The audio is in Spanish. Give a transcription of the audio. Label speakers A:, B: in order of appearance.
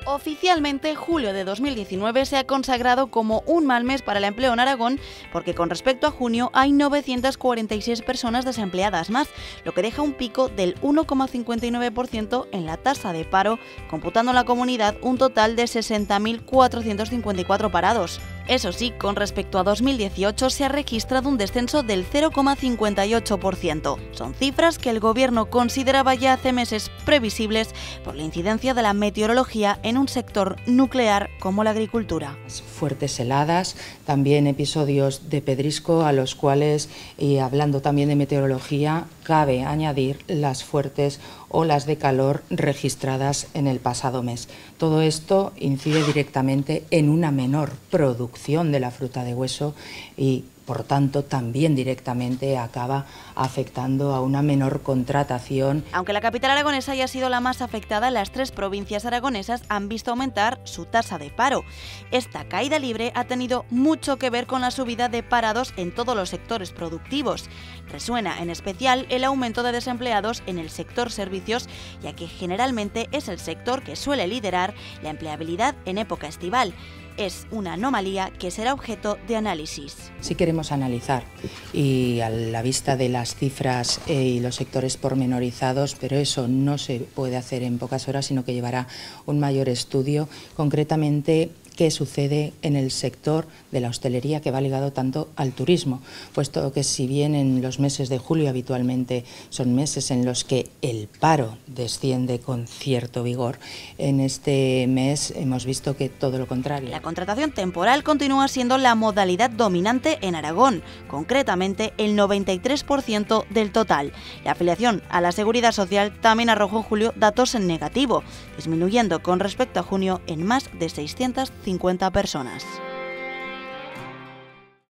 A: Oficialmente, julio de 2019 se ha consagrado como un mal mes para el empleo en Aragón, porque con respecto a junio hay 946 personas desempleadas más, lo que deja un pico del 1,59% en la tasa de paro, computando en la comunidad un total de 60.454 parados. Eso sí, con respecto a 2018 se ha registrado un descenso del 0,58%. Son cifras que el Gobierno consideraba ya hace meses previsibles por la incidencia de la meteorología en un sector nuclear como la agricultura.
B: Fuertes heladas, también episodios de pedrisco a los cuales, hablando también de meteorología, cabe añadir las fuertes olas de calor registradas en el pasado mes. Todo esto incide directamente en una menor producción de la fruta de hueso y, por tanto, también directamente acaba afectando a una menor contratación.
A: Aunque la capital aragonesa haya sido la más afectada, las tres provincias aragonesas han visto aumentar su tasa de paro. Esta caída libre ha tenido mucho que ver con la subida de parados en todos los sectores productivos. Resuena en especial el aumento de desempleados en el sector servicios, ya que generalmente es el sector que suele liderar la empleabilidad en época estival. Es una anomalía que será objeto de análisis.
B: Si queremos analizar, y a la vista de las cifras y los sectores pormenorizados, pero eso no se puede hacer en pocas horas, sino que llevará un mayor estudio, concretamente qué sucede en el sector de la hostelería, que va ligado tanto al turismo, puesto que si bien en los meses de julio habitualmente son meses en los que el paro desciende con cierto vigor, en este mes hemos visto que todo lo contrario.
A: La contratación temporal continúa siendo la modalidad dominante en Aragón, concretamente el 93% del total. La afiliación a la Seguridad Social también arrojó en julio datos en negativo, disminuyendo con respecto a junio en más de 650 personas.